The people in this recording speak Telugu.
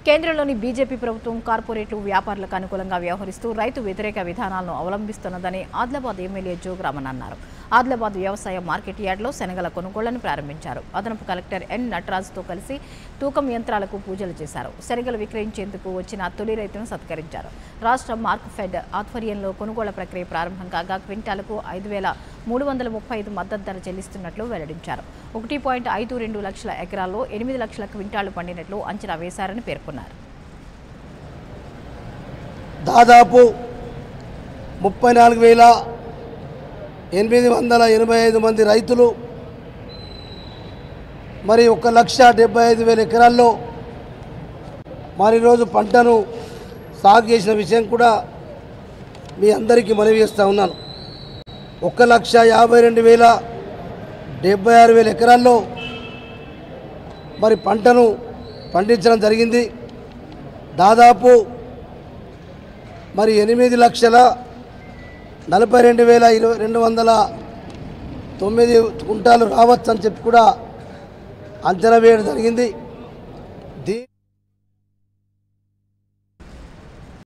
కేంద్రంలోని బీజేపీ ప్రభుత్వం కార్పొరేట్లు వ్యాపారులకు అనుకూలంగా వ్యవహరిస్తూ రైతు వ్యతిరేక విధానాలను అవలంబిస్తున్నదని ఆదిలాబాద్ ఎమ్మెల్యే జోగురామన్ అన్నారు. ఆదిలాబాద్ వ్యవసాయ మార్కెట్ యార్డ్లో శనగల కొనుగోళ్లను ప్రారంభించారు. అదనపు కలెక్టర్ ఎన్ నటరాజ్తో కలిసి తూకం యంత్రాలకు పూజలు చేశారు. శనగలు విక్రయించేందుకు వచ్చిన తొలి రైతును సత్కరించారు. రాష్ట్ర మార్క్ ఫెడ్ ఆధ్వర్యంలో కొనుగోళ్ల ప్రక్రియ ప్రారంభం కాగా క్వింటాలకు 5,335 మద్దతు ధర చెల్లిస్తున్నట్లు వెల్లడించారు. 1.52 లక్షల ఎకరాల్లో 8 లక్షల క్వింటాళ్లు పండినట్లు అంచనా వేశారని పేర్కొన్నారు. దాదాపు 34,885 మంది రైతులు మరి 1,75,000 ఎకరాల్లో మరి ఈరోజు పంటను సాగు చేసిన విషయం కూడా మీ అందరికీ మనవి చేస్తూ ఉన్నాను. 1,52,076 ఎకరాల్లో మరి పంటను పండించడం జరిగింది. దాదాపు మరి 8,42,209 కుంటాలు రావచ్చు అని చెప్పి కూడా అంచనా వేయడం జరిగింది.